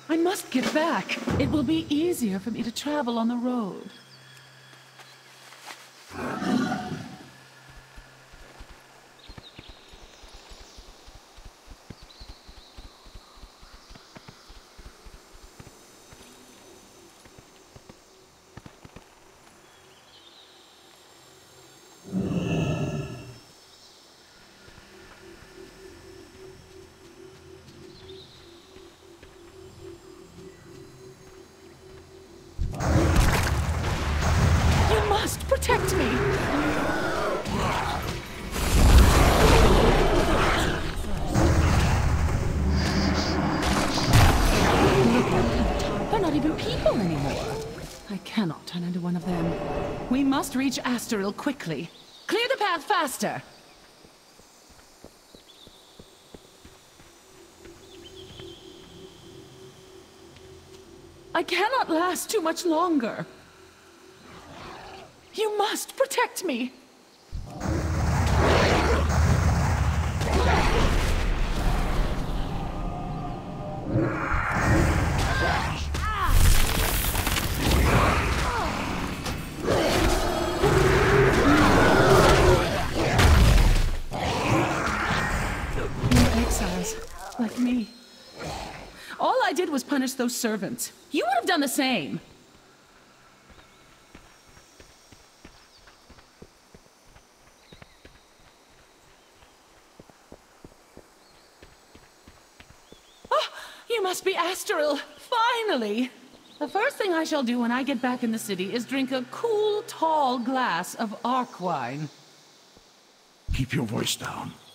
I must get back. It will be easier for me to travel on the road. Protect me! They're not even people anymore. I cannot turn into one of them. We must reach Asteril quickly. Clear the path faster! I cannot last too much longer. You must protect me! You're exiles, like me. All I did was punish those servants. You would have done the same. You must be Asteril! Finally! The first thing I shall do when I get back in the city is drink a cool, tall glass of arc wine. Keep your voice down.